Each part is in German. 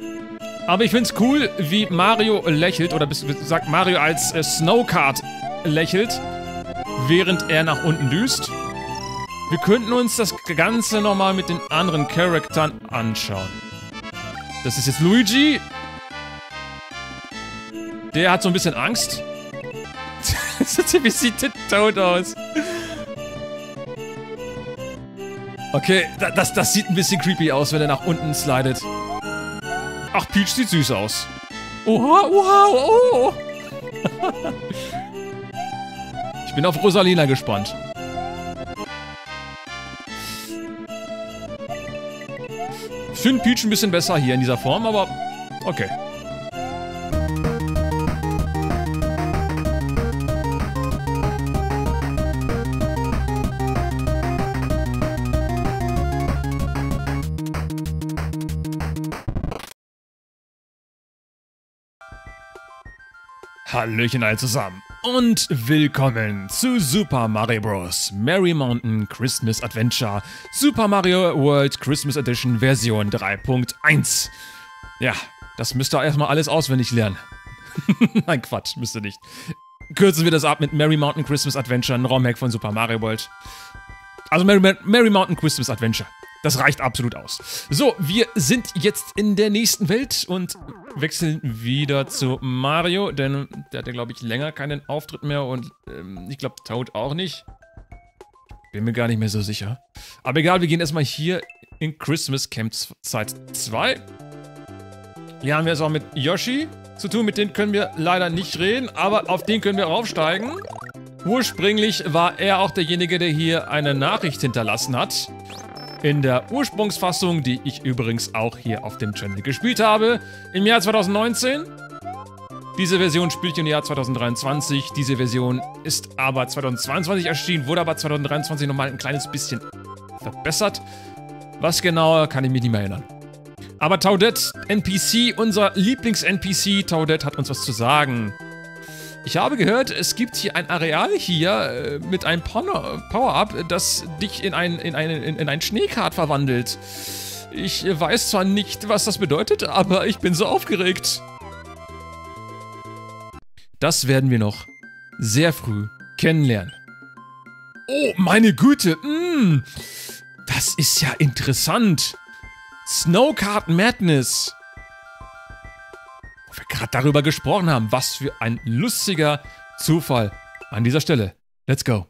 Aber ich find's cool, wie Mario lächelt, oder sagt Mario als Snowcard lächelt, während er nach unten düst. Wir könnten uns das Ganze nochmal mit den anderen Charaktern anschauen. Das ist jetzt Luigi. Der hat so ein bisschen Angst. Wie sieht der Toad aus? Okay, das sieht ein bisschen creepy aus, wenn er nach unten slidet. Ach, Peach sieht süß aus. Oha, oha, oh. Ich bin auf Rosalina gespannt. Ich finde Peach ein bisschen besser hier in dieser Form, aber okay. Hallöchen alle zusammen und willkommen zu Super Mario Bros. Merry Mountain Christmas Adventure Super Mario World Christmas Edition Version 3.1. Ja, das müsst ihr erstmal alles auswendig lernen. Nein, Quatsch, müsst ihr nicht. Kürzen wir das ab mit Merry Mountain Christmas Adventure, ein ROM-Hack von Super Mario World. Also Merry Mountain Christmas Adventure. Das reicht absolut aus. So, wir sind jetzt in der nächsten Welt und wechseln wieder zu Mario, denn der hatte, glaube ich, länger keinen Auftritt mehr und ich glaube, Toad auch nicht. Bin mir gar nicht mehr so sicher. Aber egal, wir gehen erstmal hier in Christmas Camp Zeit 2. Hier haben wir es auch mit Yoshi zu tun, mit denen können wir leider nicht reden, aber auf den können wir raufsteigen. Ursprünglich war er auch derjenige, der hier eine Nachricht hinterlassen hat. In der Ursprungsfassung, die ich übrigens auch hier auf dem Channel gespielt habe, im Jahr 2019. Diese Version spielt im Jahr 2023. Diese Version ist aber 2022 erschienen, wurde aber 2023 nochmal ein kleines bisschen verbessert. Was genau, kann ich mich nicht mehr erinnern. Aber Toadette, NPC, unser Lieblings-NPC, Toadette hat uns was zu sagen. Ich habe gehört, es gibt hier ein Areal hier mit einem Power-Up, das dich in ein Schneekart verwandelt. Ich weiß zwar nicht, was das bedeutet, aber ich bin so aufgeregt. Das werden wir noch sehr früh kennenlernen. Oh, meine Güte. Das ist ja interessant. Snowcard Madness. Wo wir gerade darüber gesprochen haben. Was für ein lustiger Zufall an dieser Stelle. Let's go.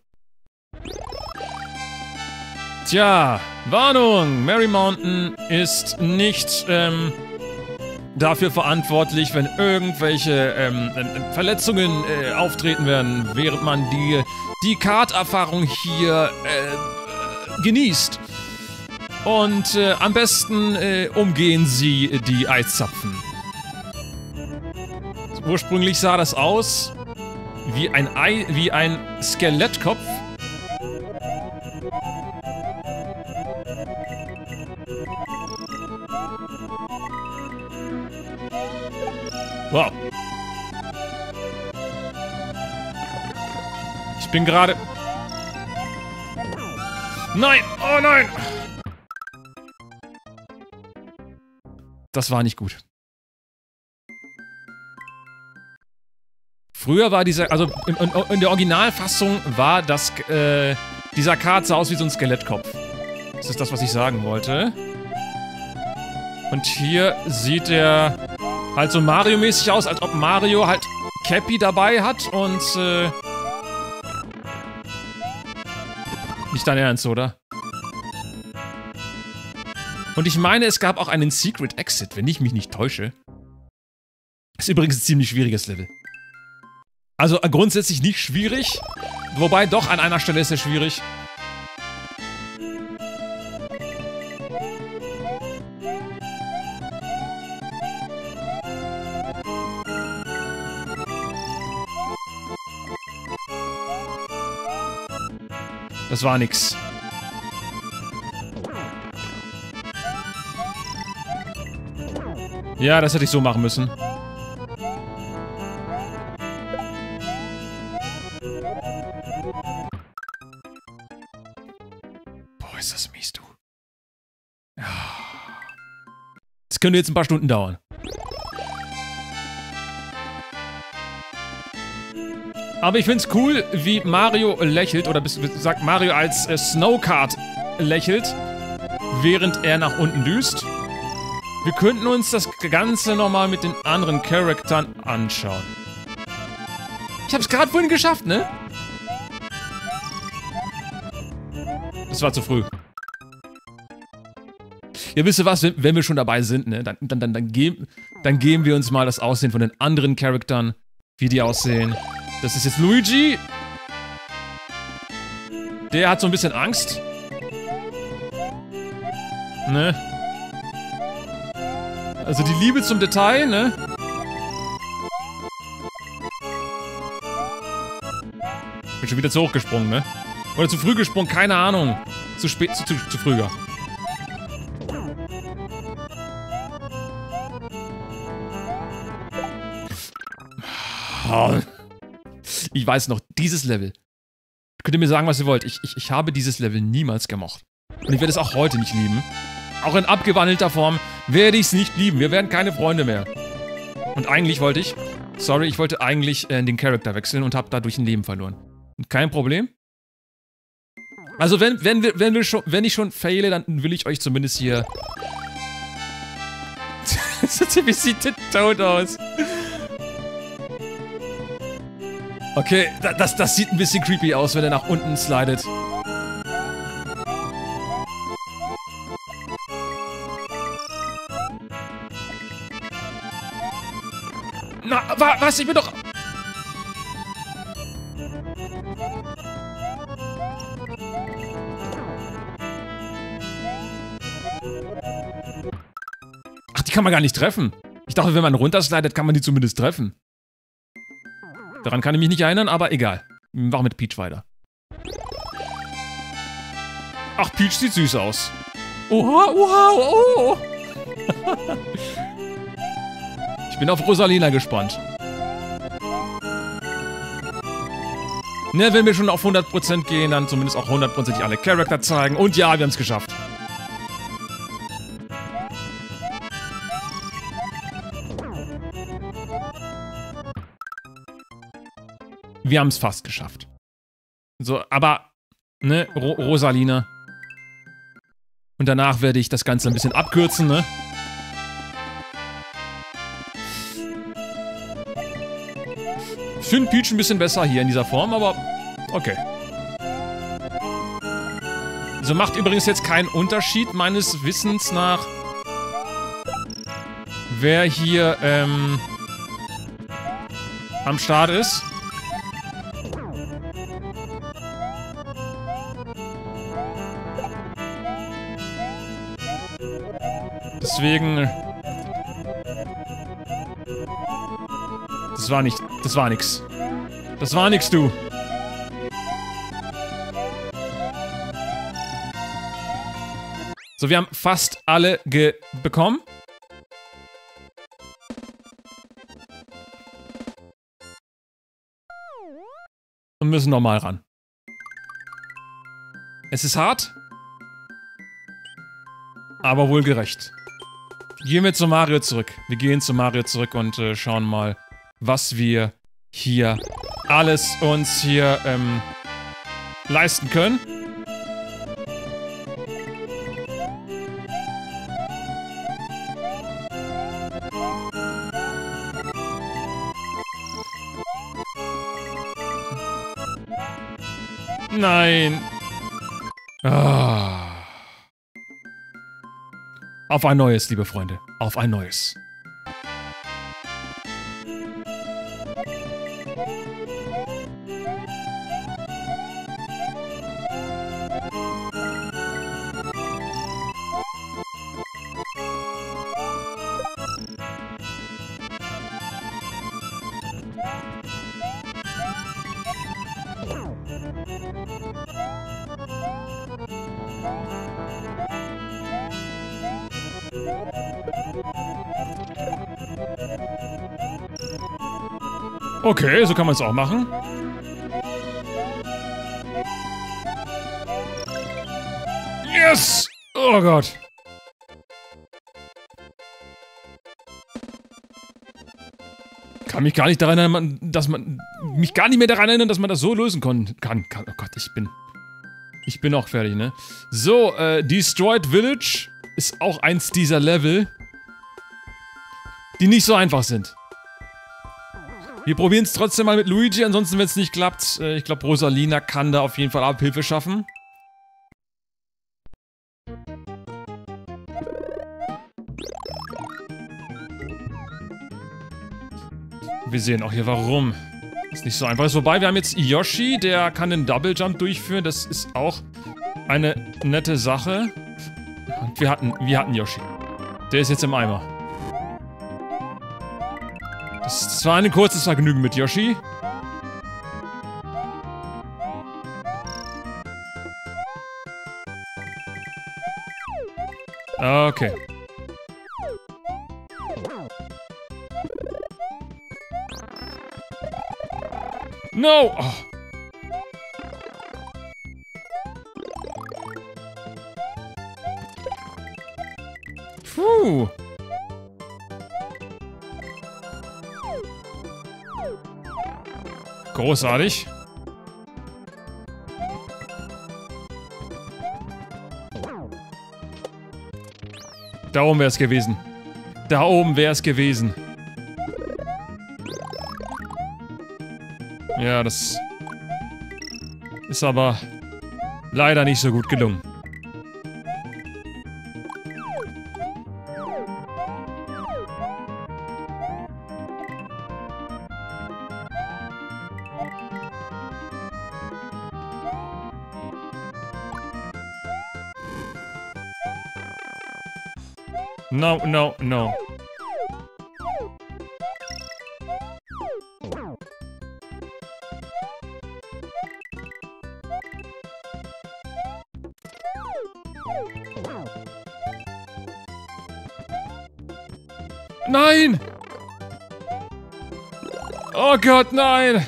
Tja, Warnung. Merry Mountain ist nicht dafür verantwortlich, wenn irgendwelche Verletzungen auftreten werden, während man die Kart-Erfahrung hier genießt. Und am besten umgehen Sie die Eiszapfen. Ursprünglich sah das aus wie ein Skelettkopf. Wow. Ich bin gerade... Nein! Oh nein! Das war nicht gut. Früher war dieser, also in der Originalfassung war das, dieser Kart sah aus wie so ein Skelettkopf. Das ist das, was ich sagen wollte. Und hier sieht er halt so Mario-mäßig aus, als ob Mario halt Cappy dabei hat und, nicht dein Ernst, oder? Und ich meine, es gab auch einen Secret Exit, wenn ich mich nicht täusche. Ist übrigens ein ziemlich schwieriges Level. Also grundsätzlich nicht schwierig, wobei doch an einer Stelle ist er schwierig. Das war nix. Ja, das hätte ich so machen müssen. Ist das mies, du. Ja. Das könnte jetzt ein paar Stunden dauern. Aber ich find's cool, wie Mario lächelt, oder sagt Mario als Snowcard lächelt, während er nach unten düst. Wir könnten uns das Ganze nochmal mit den anderen Charaktern anschauen. Ich hab's gerade vorhin geschafft, ne? Das war zu früh. Ja, wisst ihr was, wenn wir schon dabei sind, ne? Dann geben wir uns mal das Aussehen von den anderen Charaktern, wie die aussehen. Das ist jetzt Luigi. Der hat so ein bisschen Angst. Ne? Also die Liebe zum Detail, ne? Bin schon wieder zu hoch gesprungen, ne? Oder zu früh gesprungen, keine Ahnung. Zu spät, zu früher. Ich weiß noch, dieses Level. Könnt ihr mir sagen, was ihr wollt. Ich habe dieses Level niemals gemocht. Und ich werde es auch heute nicht lieben. Auch in abgewandelter Form werde ich es nicht lieben. Wir werden keine Freunde mehr. Und eigentlich wollte ich... Sorry, ich wollte eigentlich den Charakter wechseln und habe dadurch ein Leben verloren. Und kein Problem. Also wenn ich schon faile, dann will ich euch zumindest hier... Wie sieht der tot aus? Okay, das sieht ein bisschen creepy aus, wenn er nach unten slidet. Na, was? Ich bin doch... Ach, die kann man gar nicht treffen. Ich dachte, wenn man runterslidet, kann man die zumindest treffen. Daran kann ich mich nicht erinnern, aber egal. Wir machen mit Peach weiter. Ach, Peach sieht süß aus. Oha, oha, oh. Ich bin auf Rosalina gespannt. Ne, wenn wir schon auf 100% gehen, dann zumindest auch 100% alle Charakter zeigen. Und ja, wir haben es geschafft. Wir haben es fast geschafft. So, aber, ne, Rosalina. Und danach werde ich das Ganze ein bisschen abkürzen, ne? Ich finde Peach ein bisschen besser hier in dieser Form, aber okay. So, macht übrigens jetzt keinen Unterschied, meines Wissens nach, wer hier, am Start ist. Deswegen... Das war nix. Das war nix, du. So, wir haben fast alle bekommen. Und müssen nochmal ran. Es ist hart. Aber wohl gerecht. Gehen wir zu Mario zurück. Wir gehen zu Mario zurück und schauen mal, was wir hier alles uns hier leisten können. Nein. Ah. Auf ein neues, liebe Freunde. Auf ein neues. Okay, so kann man es auch machen. Yes! Oh Gott. Kann mich gar nicht daran erinnern, dass man mich gar nicht mehr daran erinnern, dass man das so lösen kann. Oh Gott, ich bin auch fertig, ne? So, Destroyed Village ist auch eins dieser Level, die nicht so einfach sind. Wir probieren es trotzdem mal mit Luigi, ansonsten, wenn es nicht klappt, ich glaube, Rosalina kann da auf jeden Fall Abhilfe schaffen. Wir sehen auch hier, warum. Ist nicht so einfach. Ist vorbei. Wir haben jetzt Yoshi, der kann den Double Jump durchführen. Das ist auch eine nette Sache. Und wir hatten Yoshi. Der ist jetzt im Eimer. Das war ein kurzes Vergnügen mit Yoshi. Okay. No! Oh. Puh. Großartig. Da oben wäre es gewesen. Da oben wäre es gewesen. Ja, das ist aber leider nicht so gut gelungen. No, no, no. Nein! Oh Gott, nein!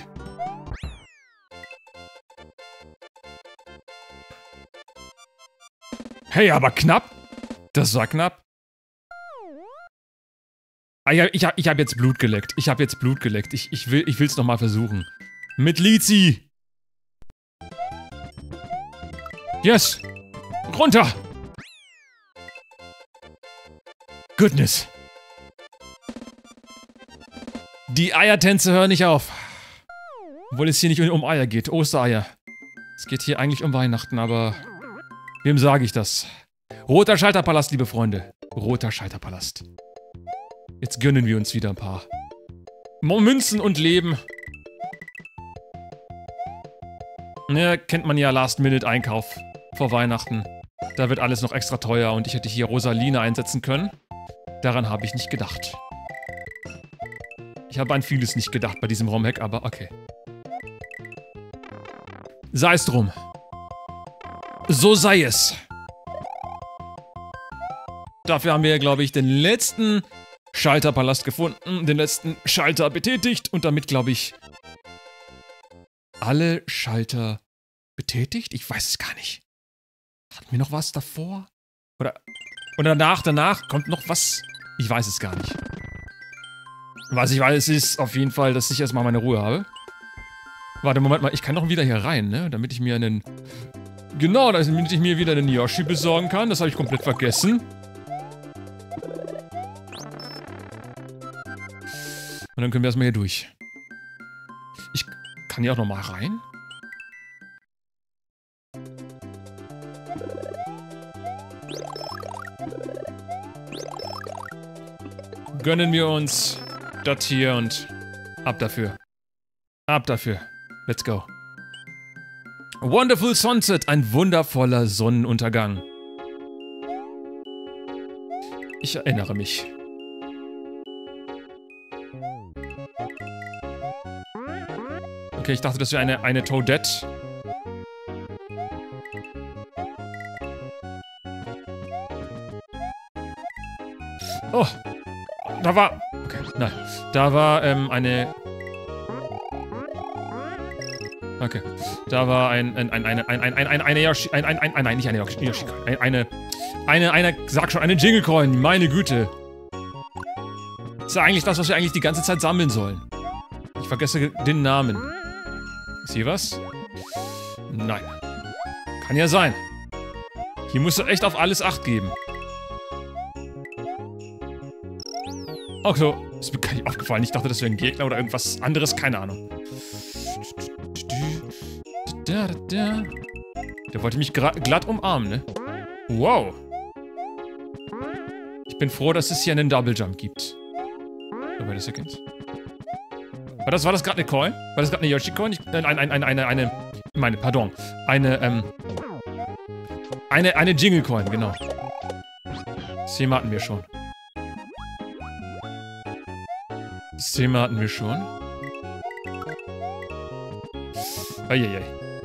Hey, aber knapp? Das war knapp. Ah, ich hab jetzt Blut geleckt. Ich will's nochmal versuchen. Mit Lizi! Yes! Runter! Goodness! Die Eiertänze hören nicht auf. Obwohl es hier nicht um Eier geht. Ostereier. Es geht hier eigentlich um Weihnachten, aber... Wem sage ich das? Roter Schalterpalast, liebe Freunde. Roter Schalterpalast. Jetzt gönnen wir uns wieder ein paar Münzen und Leben. Ja, kennt man ja, Last-Minute-Einkauf vor Weihnachten. Da wird alles noch extra teuer und ich hätte hier Rosalina einsetzen können. Daran habe ich nicht gedacht. Ich habe an vieles nicht gedacht bei diesem ROM-Hack, aber okay. Sei es drum. So sei es. Dafür haben wir, glaube ich, den letzten Schalterpalast gefunden, den letzten Schalter betätigt und damit, glaube ich, alle Schalter betätigt? Ich weiß es gar nicht. Hatten wir noch was davor? Oder danach kommt noch was? Ich weiß es gar nicht. Was ich weiß, ist auf jeden Fall, dass ich erstmal meine Ruhe habe. Warte, Moment mal, ich kann doch wieder hier rein, ne? Damit ich mir einen... Genau, damit ich mir wieder einen Yoshi besorgen kann. Das habe ich komplett vergessen. Und dann können wir erstmal hier durch. Ich kann hier auch nochmal rein. Gönnen wir uns das hier und ab dafür. Ab dafür. Let's go. Wonderful Sunset, ein wundervoller Sonnenuntergang. Ich erinnere mich. Okay, ich dachte, das wäre eine Toadette. Oh. Da war... Okay, nein. Da war, eine... Okay. Da war eine Yoshi... Nein, nicht eine Yoshi. Sag schon, eine Jingle Coin. Meine Güte. Das ist ja eigentlich das, was wir eigentlich die ganze Zeit sammeln sollen. Ich vergesse den Namen. Ist hier was? Nein. Kann ja sein. Hier musst du echt auf alles Acht geben. Ach so, ist mir gar nicht aufgefallen. Ich dachte, das wäre ein Gegner oder irgendwas anderes. Keine Ahnung. Der wollte mich glatt umarmen, ne? Wow. Ich bin froh, dass es hier einen Double Jump gibt. Wait a second. War das gerade eine Coin? War das gerade eine Yoshi-Coin? Eine Jingle-Coin, genau. Das Thema hatten wir schon. Eieiei.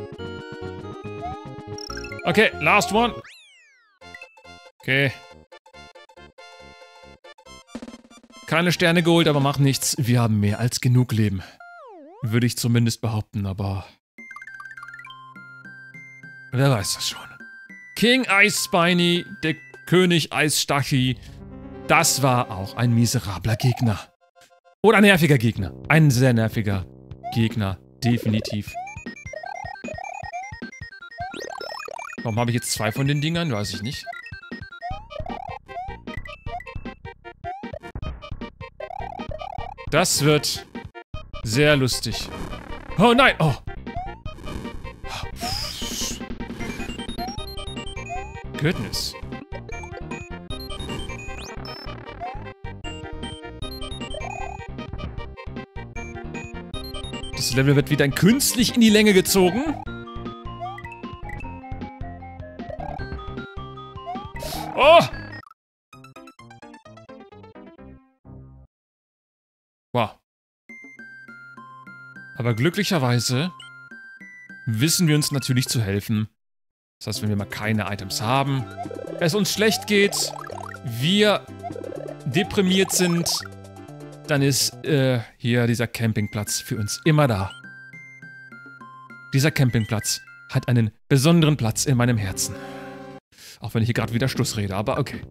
Okay, last one. Okay. Keine Sterne geholt, aber macht nichts. Wir haben mehr als genug Leben. Würde ich zumindest behaupten, aber... Wer weiß das schon. King Ice Spiny, der König Eisstachi. Das war auch ein miserabler Gegner. Oder ein nerviger Gegner. Ein sehr nerviger Gegner. Definitiv. Warum habe ich jetzt 2 von den Dingern? Weiß ich nicht. Das wird sehr lustig. Oh nein! Oh! Goodness. Das Level wird wieder künstlich in die Länge gezogen. Oh! Wow. Aber glücklicherweise wissen wir uns natürlich zu helfen. Das heißt, wenn wir mal keine Items haben, es uns schlecht geht, wir deprimiert sind, dann ist hier dieser Campingplatz für uns immer da. Dieser Campingplatz hat einen besonderen Platz in meinem Herzen. Auch wenn ich hier gerade wieder Schluss rede, aber okay.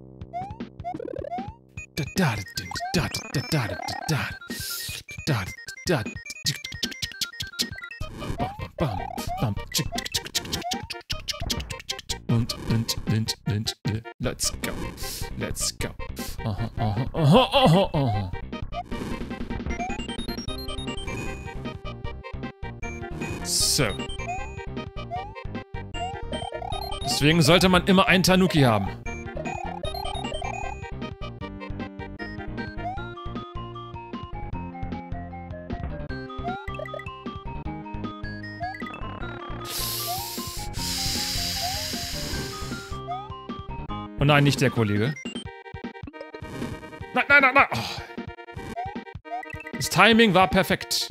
Let's go. Let's go. Aha, aha, aha, aha, aha. So. Deswegen sollte man immer einen Tanuki haben. Oh nein, nicht der Kollege. Nein, nein, nein, nein. Oh. Das Timing war perfekt.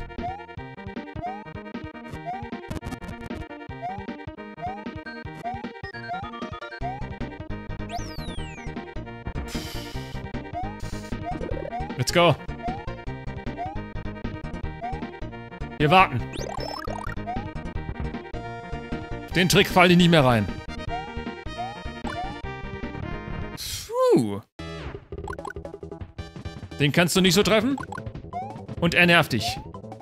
Let's go. Wir warten. Den Trick falle ich nicht mehr rein. Puh. Den kannst du nicht so treffen. Und er nervt dich.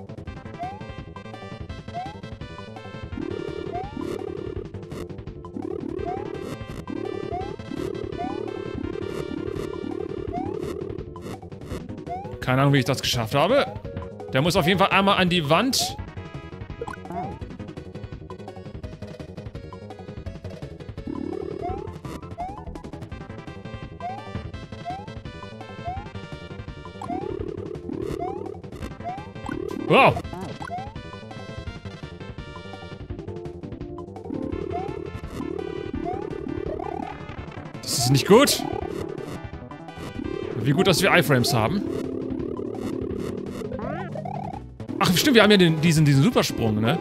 Keine Ahnung, wie ich das geschafft habe. Der muss auf jeden Fall einmal an die Wand. Wow. Das ist nicht gut. Wie gut, dass wir Iframes haben. Ach, stimmt, wir haben ja diesen Supersprung, ne?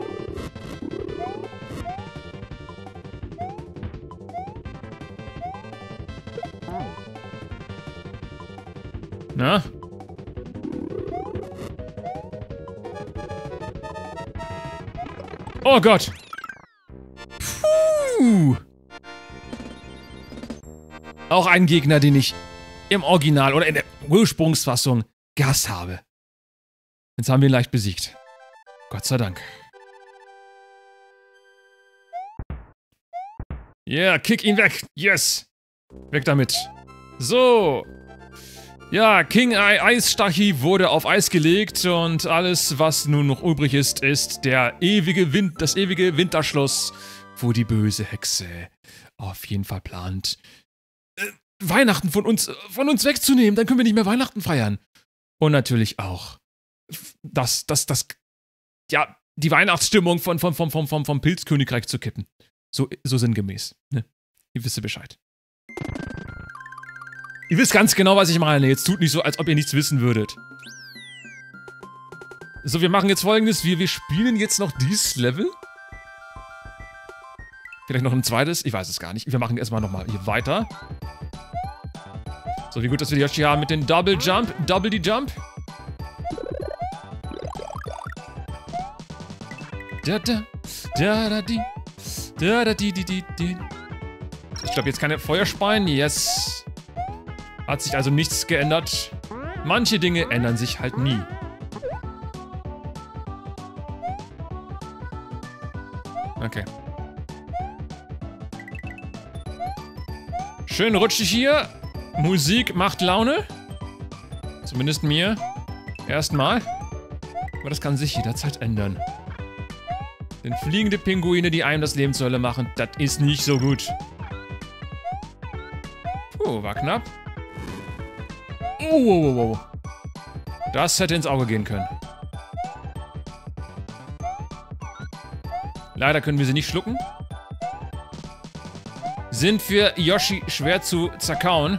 Na? Oh Gott! Puh. Auch ein Gegner, den ich im Original oder in der Ursprungsfassung gehasst habe. Jetzt haben wir ihn leicht besiegt. Gott sei Dank. Yeah, kick ihn weg. Yes. Weg damit. So. Ja, King Eisstachy wurde auf Eis gelegt und alles, was nun noch übrig ist, ist das ewige Winterschloss, wo die böse Hexe auf jeden Fall plant, Weihnachten von uns wegzunehmen. Dann können wir nicht mehr Weihnachten feiern. Und natürlich auch die Weihnachtsstimmung vom Pilzkönigreich zu kippen. So sinngemäß. Ne? Ihr wisst Bescheid. Ihr wisst ganz genau, was ich meine. Jetzt tut nicht so, als ob ihr nichts wissen würdet. So, wir machen jetzt Folgendes. Wir spielen jetzt noch dieses Level. Vielleicht noch ein zweites. Ich weiß es gar nicht. Wir machen erstmal nochmal hier weiter. So, wie gut, dass wir die Yoshi haben mit den Double Jump. Double die Jump. Ich glaube, jetzt keine Feuerspeien. Yes. Hat sich also nichts geändert. Manche Dinge ändern sich halt nie. Okay. Schön rutschig hier. Musik macht Laune. Zumindest mir. Erstmal. Aber das kann sich jederzeit ändern. Denn fliegende Pinguine, die einem das Leben zur Hölle machen, das ist nicht so gut. Puh, war knapp. Oh. Das hätte ins Auge gehen können. Leider können wir sie nicht schlucken. Sind für Yoshi schwer zu zerkauen.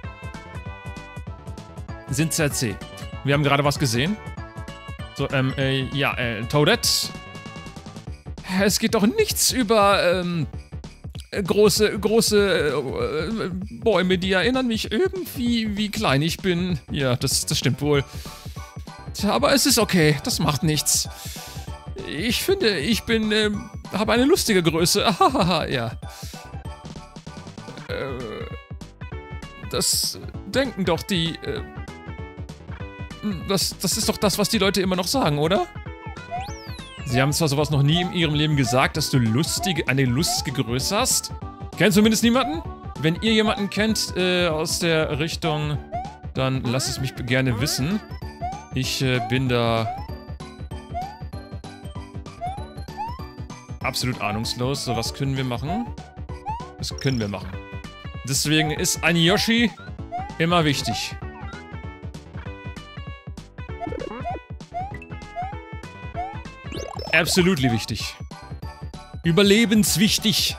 Sind sehr zäh. Wir haben gerade was gesehen. So, Toadette. Es geht doch nichts über, große Bäume, die erinnern mich irgendwie, wie klein ich bin. Ja, das stimmt wohl. Tja, aber es ist okay, das macht nichts. Ich finde, ich bin, habe eine lustige Größe. Hahaha, ja. Das denken doch die, das ist doch das, was die Leute immer noch sagen, oder? Sie haben zwar sowas noch nie in ihrem Leben gesagt, dass du eine lustige Größe hast. Kennt zumindest niemanden? Wenn ihr jemanden kennt aus der Richtung, dann lasst es mich gerne wissen. Ich bin da absolut ahnungslos. So, was können wir machen? Was können wir machen? Deswegen ist ein Yoshi immer wichtig. Absolutely wichtig. Überlebenswichtig.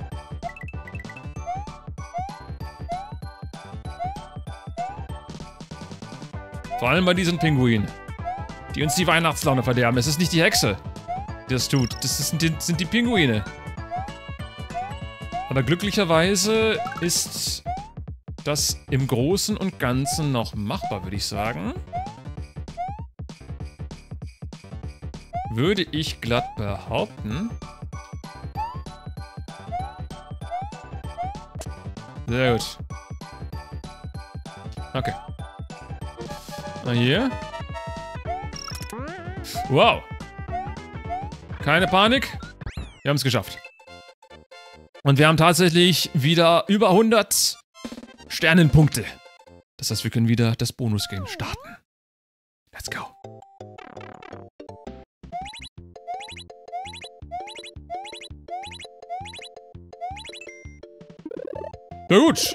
Vor allem bei diesen Pinguinen, die uns die Weihnachtslaune verderben. Es ist nicht die Hexe, die das tut. Das sind die Pinguine. Aber glücklicherweise ist das im Großen und Ganzen noch machbar, würde ich sagen. Würde ich glatt behaupten. Sehr gut. Okay. Na hier. Wow. Keine Panik. Wir haben es geschafft. Und wir haben tatsächlich wieder über 100 Sternenpunkte. Das heißt, wir können wieder das Bonus-Game starten. Let's go. Na gut.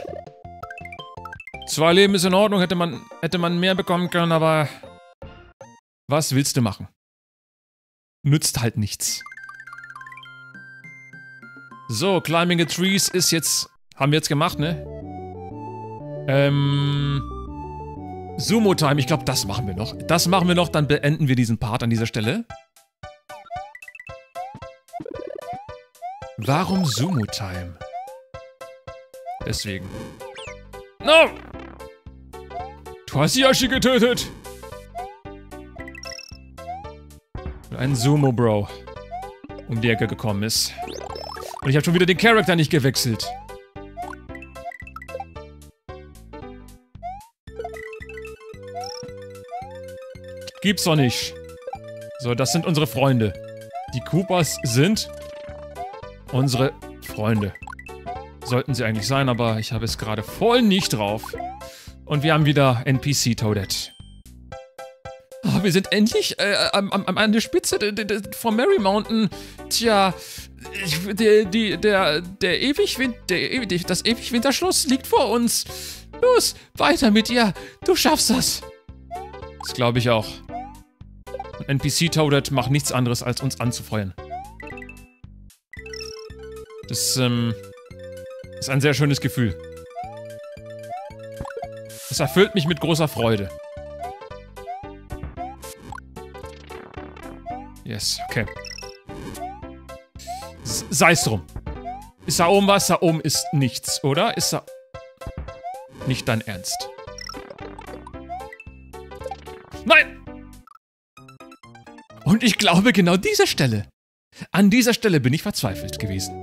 2 Leben ist in Ordnung, hätte man mehr bekommen können, aber was willst du machen? Nützt halt nichts. So, Climbing the Trees ist jetzt, haben wir jetzt gemacht, ne? Sumo Time, ich glaube, das machen wir noch. Das machen wir noch, dann beenden wir diesen Part an dieser Stelle. Warum Sumo Time? Deswegen. No! Du hast Yoshi getötet! Ein Sumo-Bro um die Ecke gekommen ist. Und ich habe schon wieder den Charakter nicht gewechselt. Gibt's doch nicht. So, das sind unsere Freunde. Die Koopas sind unsere Freunde. Sollten sie eigentlich sein, aber ich habe es gerade voll nicht drauf. Und wir haben wieder NPC Toadette. Oh, wir sind endlich an der Spitze von Merry Mountain. Tja, das Ewigwinterschloss liegt vor uns. Los, weiter mit dir. Du schaffst das. Das glaube ich auch. Und NPC Toadette macht nichts anderes, als uns anzufeuern. Das ist ein sehr schönes Gefühl. Es erfüllt mich mit großer Freude. Yes, okay. Sei es drum. Ist da oben was? Da oben ist nichts, oder? Ist da... Nicht dein Ernst. Nein! Und ich glaube, genau diese Stelle. An dieser Stelle bin ich verzweifelt gewesen.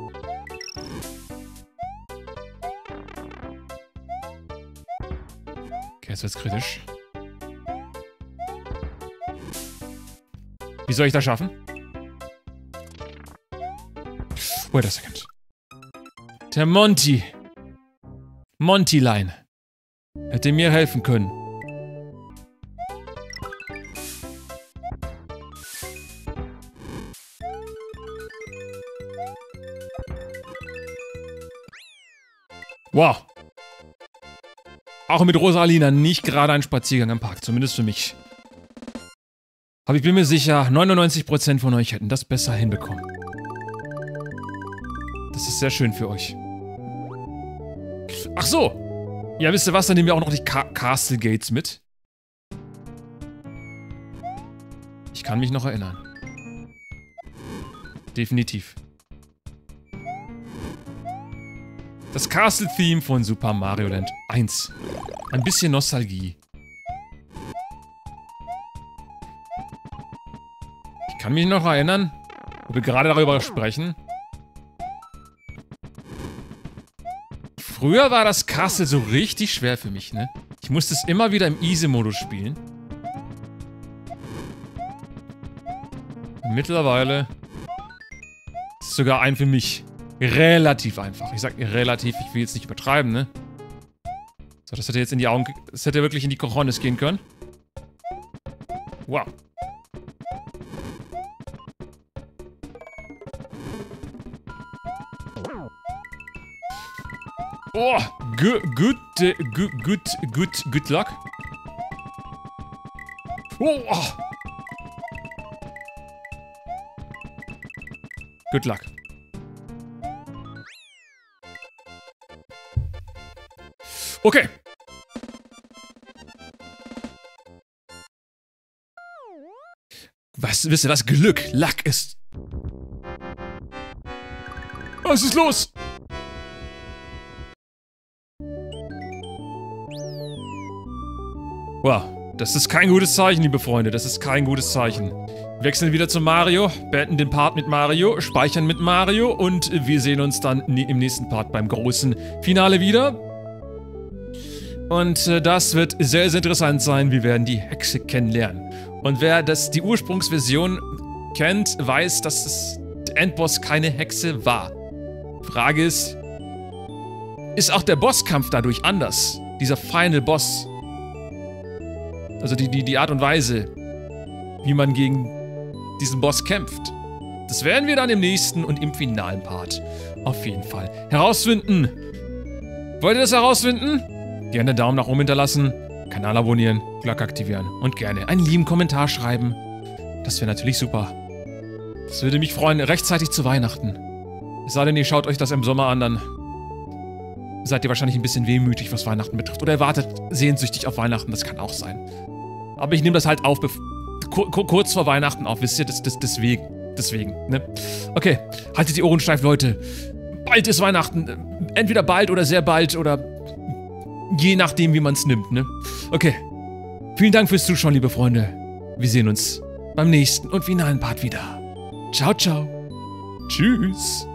Okay, jetzt wird's kritisch. Wie soll ich das schaffen? Wait a second. Der Monty. Montylein. Hätte mir helfen können. Wow. Auch mit Rosalina nicht gerade ein Spaziergang am Park, zumindest für mich. Aber ich bin mir sicher, 99% von euch hätten das besser hinbekommen. Das ist sehr schön für euch. Ach so! Ja, wisst ihr was? Dann nehmen wir auch noch die Castle Gates mit. Ich kann mich noch erinnern. Definitiv. Das Castle-Theme von Super Mario Land 1. Ein bisschen Nostalgie. Ich kann mich noch erinnern, wo wir gerade darüber sprechen. Früher war das Castle so richtig schwer für mich, ne? Ich musste es immer wieder im Easy-Modus spielen. Und mittlerweile ist es sogar ein für mich relativ einfach. Ich sag relativ, ich will jetzt nicht übertreiben, ne? So, das hätte jetzt in die Augen... Das hätte wirklich in die Cojones gehen können. Wow. Oh, good luck. Oh. Good luck. Okay. Wisst ihr was? Glück. Luck ist... Was ist los? Wow, das ist kein gutes Zeichen, liebe Freunde. Das ist kein gutes Zeichen. Wir wechseln wieder zu Mario, beenden den Part mit Mario, speichern mit Mario und wir sehen uns dann im nächsten Part beim großen Finale wieder. Und das wird sehr, sehr interessant sein. Wir werden die Hexe kennenlernen. Und wer die Ursprungsversion kennt, weiß, dass der Endboss keine Hexe war. Frage ist auch der Bosskampf dadurch anders? Dieser Final Boss. Also die Art und Weise, wie man gegen diesen Boss kämpft. Das werden wir dann im nächsten und im finalen Part auf jeden Fall herausfinden. Wollt ihr das herausfinden? Gerne Daumen nach oben hinterlassen, Kanal abonnieren, Glocke aktivieren und gerne einen lieben Kommentar schreiben. Das wäre natürlich super. Das würde mich freuen, rechtzeitig zu Weihnachten. Es sei denn, ihr schaut euch das im Sommer an, dann seid ihr wahrscheinlich ein bisschen wehmütig, was Weihnachten betrifft. Oder ihr wartet sehnsüchtig auf Weihnachten, das kann auch sein. Aber ich nehme das halt auf, kurz vor Weihnachten auf, wisst ihr, deswegen, ne? Okay, haltet die Ohren steif, Leute. Bald ist Weihnachten. Entweder bald oder sehr bald oder je nachdem, wie man es nimmt, ne? Okay. Vielen Dank fürs Zuschauen, liebe Freunde. Wir sehen uns beim nächsten und finalen Part wieder. Ciao, ciao. Tschüss.